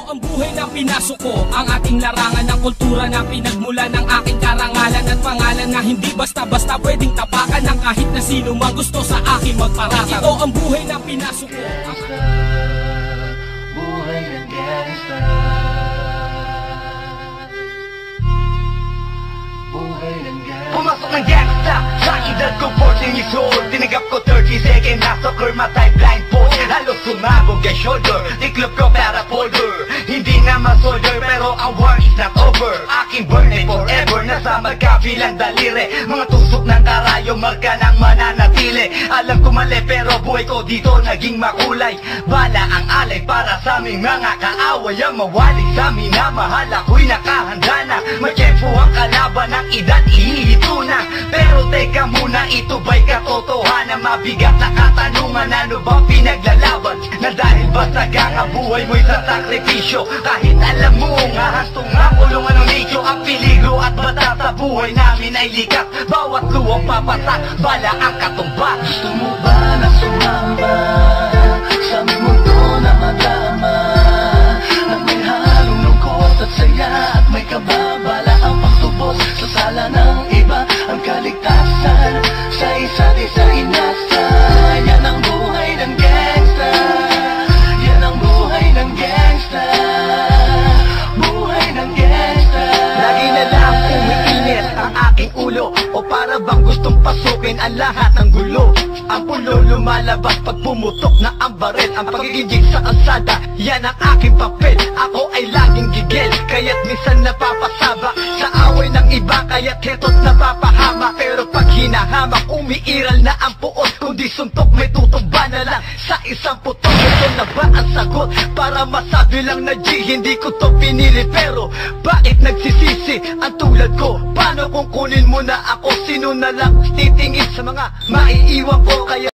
ang buhay na pinasok ko, ang ating larangan ng kultura na pinagmula ng aking karangalan at pangalan na hindi basta-basta pwedeng tapakan ng kahit na sino mang gusto sa akin magparatang. Ito ang buhay na pinasok ko, buhay ng gangsta. Buhay ng gangsta. Pumasok ng gangsta sa edad ko 14 years old. Tinagap ko 30 seconds na soccer, matay blindfold. Halos sumabog ang shoulder, tiklop ko para folder. Hindi na masolder pero ang war is not over. Aking burn ay forever, nasa magkabilang daliri. Mga tusok ng karayo, marka ng mananatili. Alam ko mali pero buhay ko dito naging makulay. Bala ang alay para sa aming mga kaaway. Ang mawali sa amin na mahal ako'y nakahanda na. May tempo ang kalaban ng edad ihihito na. Pero teka muna, ito ba'y katotohanan? Mabigat na katanungan, ano ba pinaglalaban? Na dahil ba sagang ang buhay mo'y sa sakripisyo? Kahit alam mo nga hastong ang kulungan ng nicho. Ang peligro at bata sa buhay namin ay likat. Bawat luwang papatak, bala ang katumba. Gusto mo ba na sumama sa mundo na madama? Na may halong lungkot at saya at may kababala ang pagtubos sa sala ng iba. Ang kaligtasan sa isa't isa inasa. Yan ang buhay ng gangsta. Yan ang buhay ng gangsta. Buhay ng gangsta. Lagi na lang umiinit ang aking ulo, o para bang gustong pasukin ang lahat ng gulo. Ang pulo lumalabas pag pumutok na ang barel. Ang pagiging sa kalsada, yan ang aking papel. Ako ay laging gigil, kaya't minsan napapasaba sa away ng iba, kaya't heto't napapahama. Pero pag hinahamak, umiiral na ang puot. Kundi suntok may tutumba na lang sa isang putok. Ito na ba ang sagot para masabi lang na G? Hindi ko to pinili pero bakit nagsisisi ang tulad ko? Paano kung kunin mo na ako? Sino na lang titingin sa mga maiiwan ko? Kaya